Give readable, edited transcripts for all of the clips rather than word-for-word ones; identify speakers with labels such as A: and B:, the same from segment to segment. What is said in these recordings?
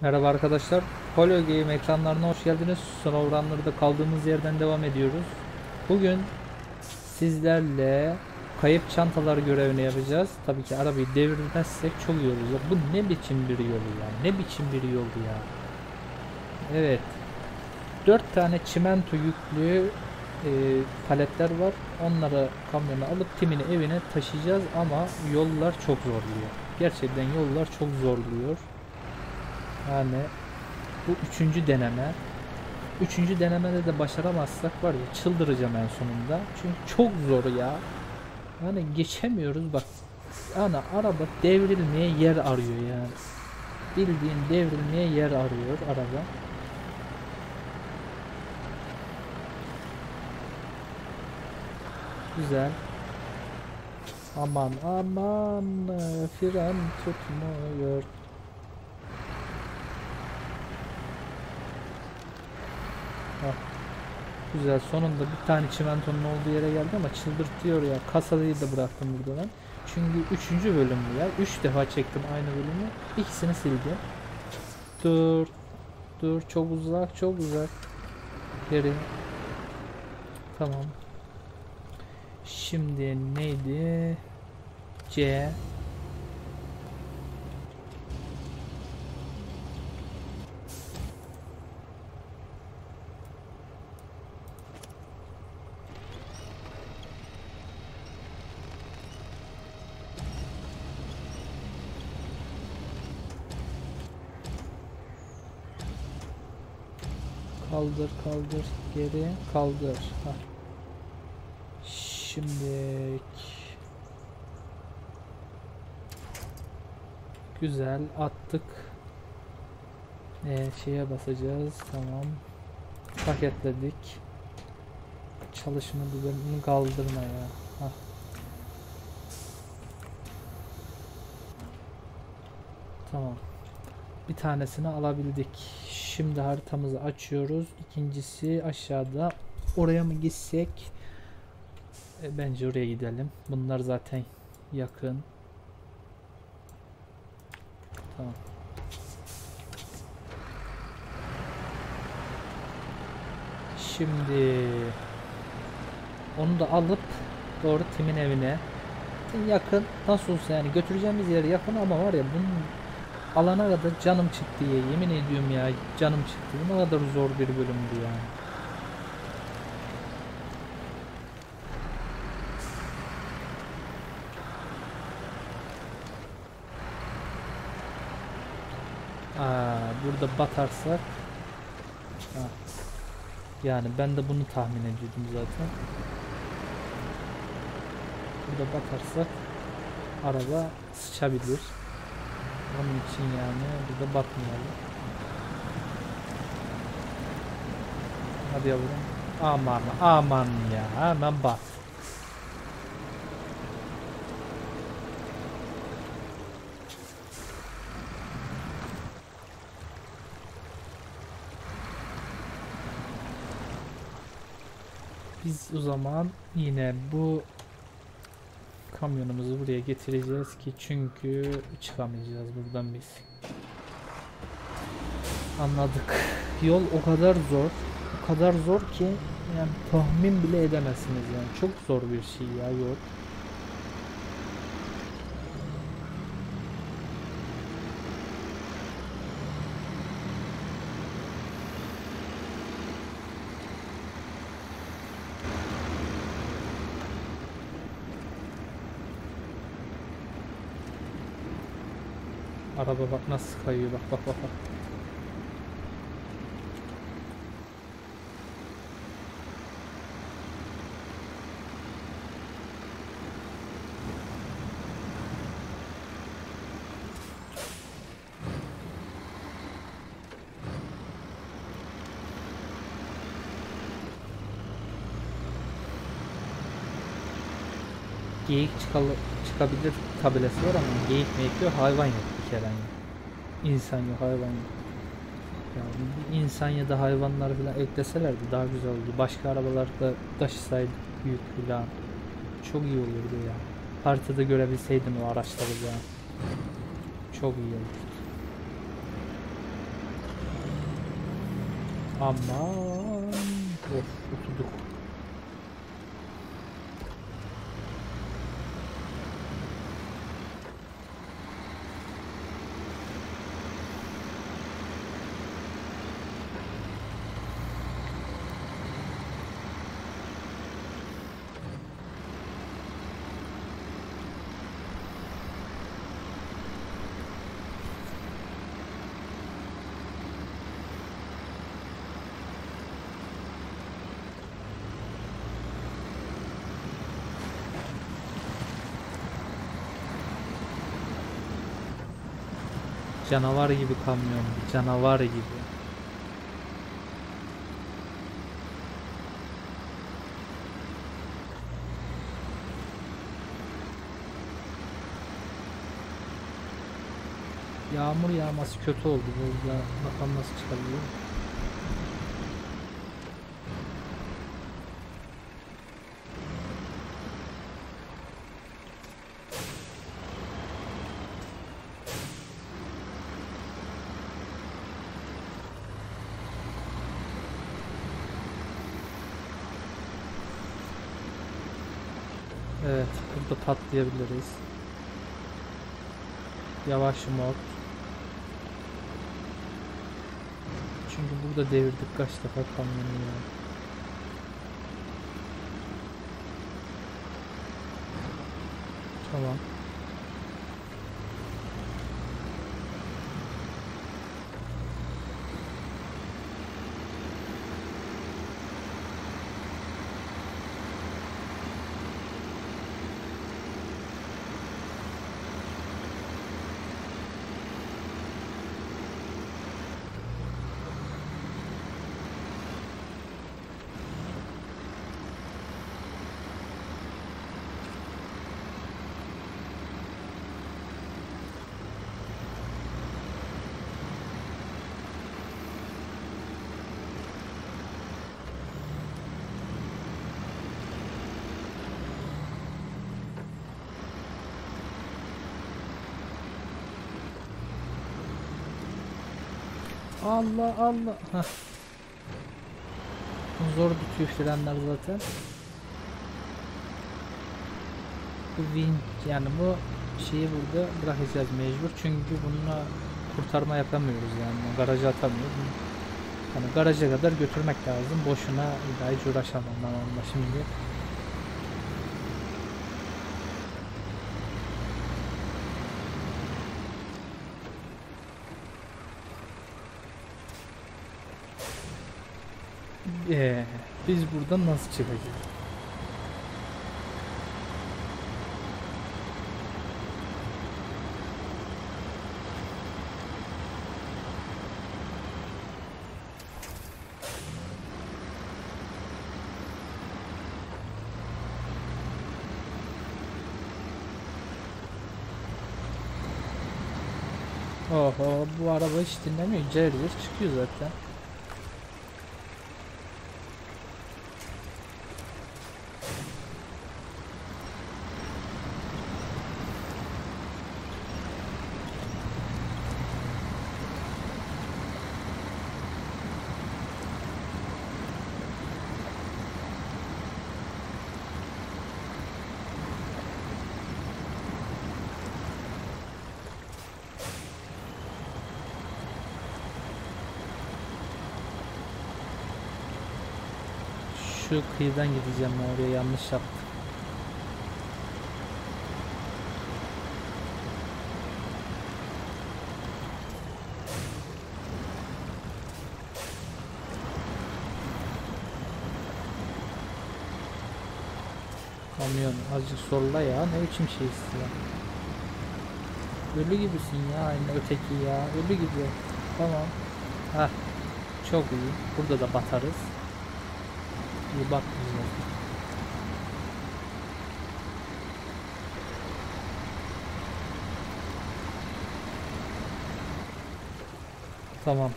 A: Merhaba arkadaşlar. Polo Game ekranlarına hoş geldiniz. Snowrunner'da kaldığımız yerden devam ediyoruz. Bugün sizlerle kayıp çantalar görevini yapacağız. Tabii ki arabayı devirmezsek çok iyi olur. Bu ne biçim bir yol ya? Ne biçim bir yol ya? Evet. 4 tane çimento yüklü paletler var. Onları kamyona alıp Tim'in evine taşıyacağız ama yollar çok zorluyor. Gerçekten yollar çok zorluyor. Yani bu üçüncü deneme. Üçüncü denemede de başaramazsak var ya çıldıracağım en sonunda. Çünkü çok zor ya. Yani geçemiyoruz bak. Yani araba devrilmeye yer arıyor yani. Bildiğin devrilmeye yer arıyor araba. Güzel. Aman aman fren tutmuyor. Hah. Güzel, sonunda bir tane çimentonun olduğu yere geldi ama çıldırtıyor ya. Kasayı da bıraktım burada ben. Çünkü üçüncü bölüm bu ya. 3 defa çektim aynı bölümü. İkisini sildim. Dur. Dur, çok uzak, çok uzak. Geri. Tamam. Şimdi neydi? C. Kaldır, kaldır. Geri. Kaldır. Hah. Şimdi güzel attık. Şeye basacağız. Tamam. Paketledik. Çalışma düzenini kaldırma ya. Hah. Tamam. Bir tanesini alabildik. Şimdi haritamızı açıyoruz. İkincisi aşağıda. Oraya mı gitsek? Bence oraya gidelim. Bunlar zaten yakın. Tamam. Şimdi onu da alıp doğru Tim'in evine. Yakın. Nasıl olsa yani götüreceğimiz yer yakın ama var ya bunun alana kadar canım çıktı ya. Yemin ediyorum ya, canım çıktı. Bu ne kadar zor bir bölümdü yani. Burada batarsak yani ben de bunu tahmin ediyordum zaten. Burada batarsak araba sıçabilir. Onun için yani burada batmayalım. Hadi yavrum. Aman aman ya, hemen bat. Biz o zaman yine bu kamyonumuzu buraya getireceğiz ki çünkü çıkamayacağız buradan biz. Anladık. Yol o kadar zor. O kadar zor ki yani tahmin bile edemezsiniz yani. Çok zor bir şey ya yol. Araba bak nasıl kayıyor, bak bak bak bak. Geyik çıkabilir tabelası var ama geyik mi yok, hayvan yok bir kere yani. İnsan yok, hayvan yok. Yani bir insan ya da hayvanlar falan ekleselerdi daha güzel olurdu. Başka arabalarda taşısaydı büyük falan. Çok iyi olurdu ya. Haritada görebilseydin o araçları ya. Çok iyi olurdu. Aman. Of, oturduk. Canavar gibi kamyon, canavar gibi. Yağmur yağması kötü oldu burada. Bakalım nasıl çıkabiliyor. Evet, burada patlayabiliriz. Yavaş mod. Çünkü burada devirdik kaç defa kamyonu ya. Tamam. Allah Allah. Heh. Zor bitiyor frenler zaten. Bu winch yani bu şeyi burada bırakacağız mecbur çünkü bununla kurtarma yapamıyoruz yani garaja atamıyoruz. Yani garaja kadar götürmek lazım. Boşuna hiç uğraşamam ben onunla şimdi. Biz buradan nasıl çıkacağız? Oho, bu araba hiç dinlemiyor. Cayır çıkıyor zaten. Şu kıyıdan gideceğim, oraya yanlış yaptım. Kamyon azıcık solla ya, ne biçim şey istiyor. Ölü gibisin ya, aynı öteki ya, ölü gibi. Tamam. Heh, çok iyi. Burada da batarız. İyi bak güzel. Tamam.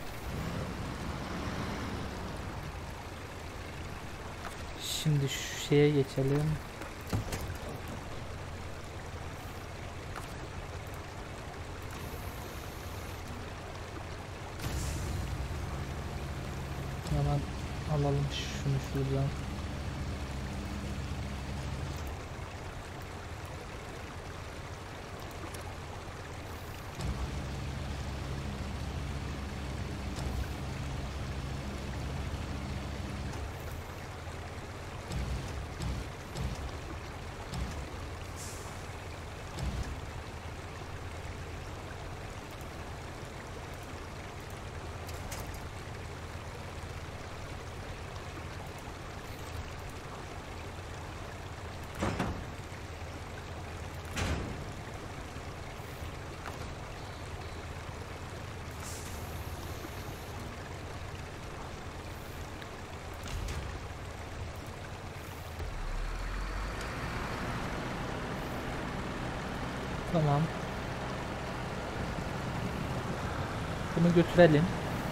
A: Şimdi şu şeye geçelim. Hemen alalım şunu şuradan. Tamam. Bunu götürelim.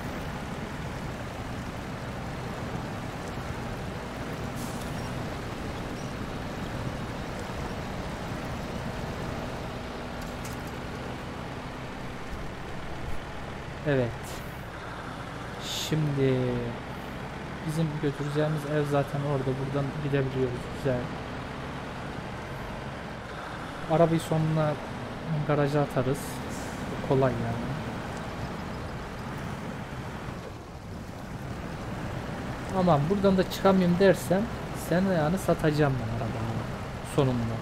A: Evet. Şimdi bizim götüreceğimiz ev zaten orada. Buradan gidebiliyoruz. Güzel. Arabayı sonuna garaja atarız. Kolay yani. Aman buradan da çıkamıyorum dersen sen yani satacağım ben arabanı sonunda.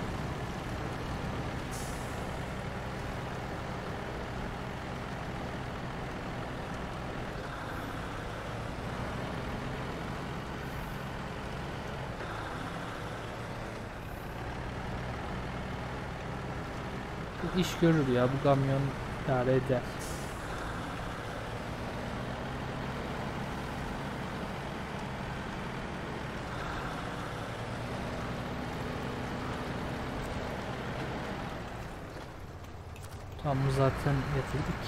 A: Bu iş görür ya, bu kamyon idare eder. Tam zaten getirdik.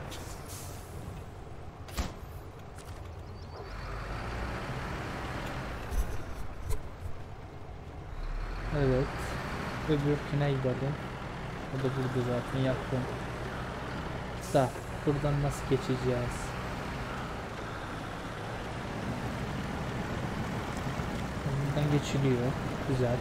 A: Evet. Öbürküne gidelim. O da burada zaten yakın. Da buradan nasıl geçeceğiz? Buradan geçiliyor. Güzel.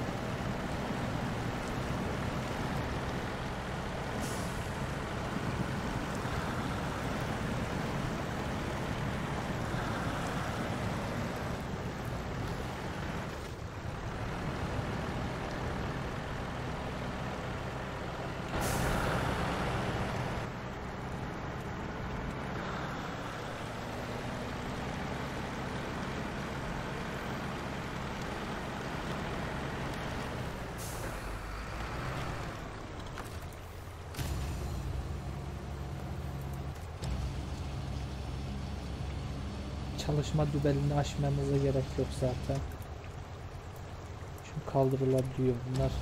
A: Çalışma dübelini aşmamıza gerek yok zaten. Çünkü kaldırılabiliyor bunlar.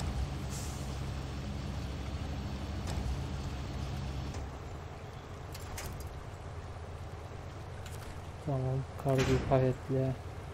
A: Tamam, kargoyu paketle.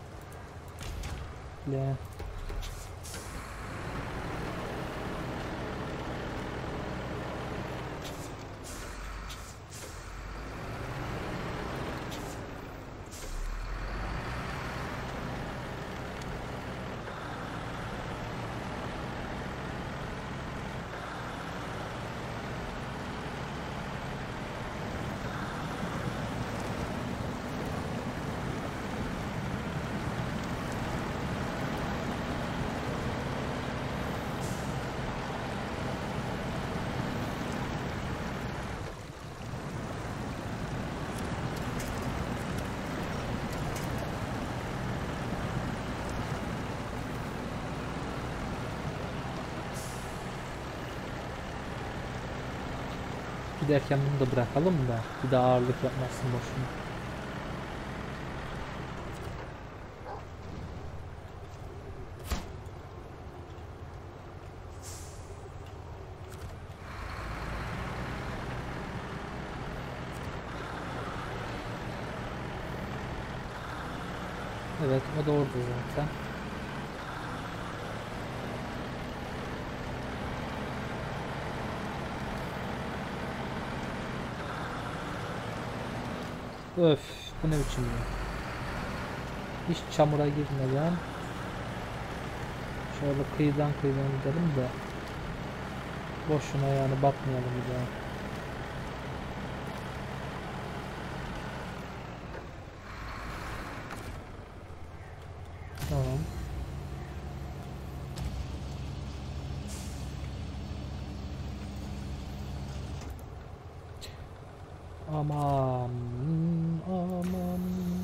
A: Giderken bunu da bırakalım da bir daha ağırlık yapmasın boşuna. Evet, o da orada zaten. Öf, bu ne biçim ya? Hiç çamura girmeden şöyle kıyıdan gidelim de boşuna yani batmayalım bir daha. Tamam. Aman aman.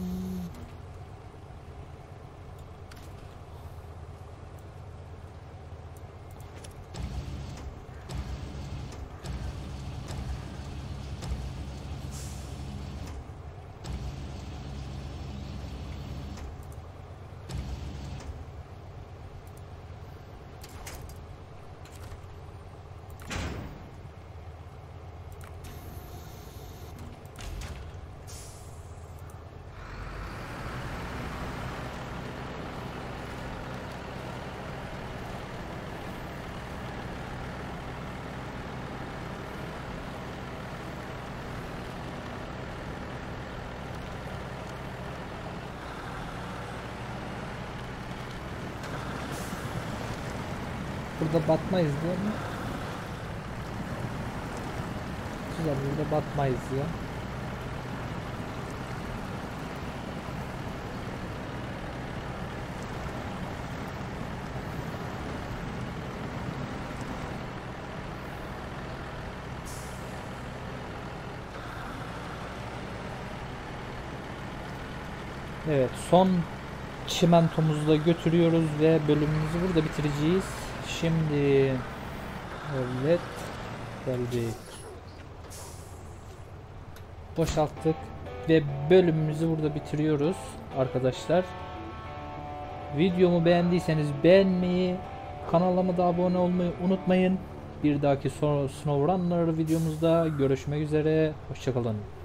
A: Burada batmayız değil mi? Güzel, burada batmayız ya. Evet, son çimentomuzu da götürüyoruz ve bölümümüzü burada bitireceğiz. Şimdi evet geldik. Boşalttık ve bölümümüzü burada bitiriyoruz arkadaşlar. Videomu beğendiyseniz beğenmeyi, kanalıma da abone olmayı unutmayın. Bir dahaki SnowRunner videomuzda görüşmek üzere. Hoşça kalın.